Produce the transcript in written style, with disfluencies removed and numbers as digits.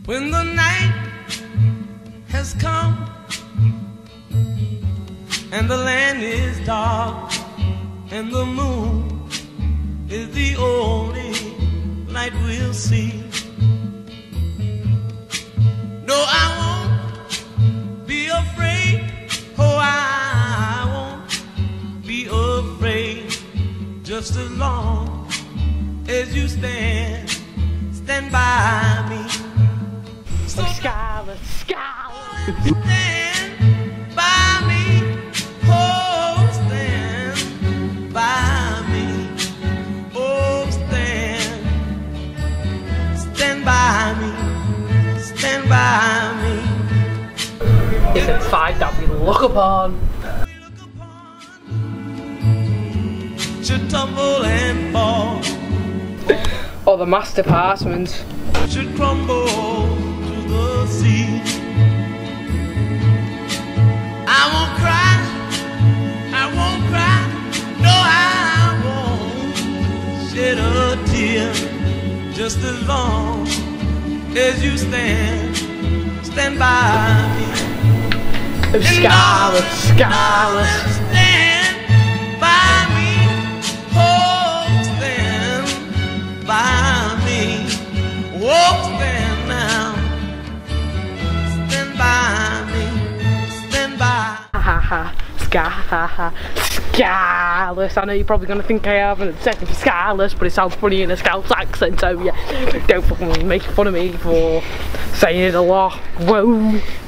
When the night has come and the land is dark and the moon is the only light we'll see. No, I won't be afraid. Oh, I won't be afraid. Just as long as you stand by me. So Scarlet. stand by me. Oh, stand by me. Oh, stand by me. Stand by me. It's a fight that we look upon. Should tumble and fall, Or the master parchment. should crumble to the sea. I won't cry, no, I won't shed a tear. Just as long as you stand by me. Scarlet. Stand by me, oh, stand by me, oh, stand now, stand by me, stand by. Scarlet. I know you're probably going to think I have an obsession for Scarlet, but it sounds funny in a Scouse accent, so yeah, don't fucking make fun of me for saying it a lot. Whoa.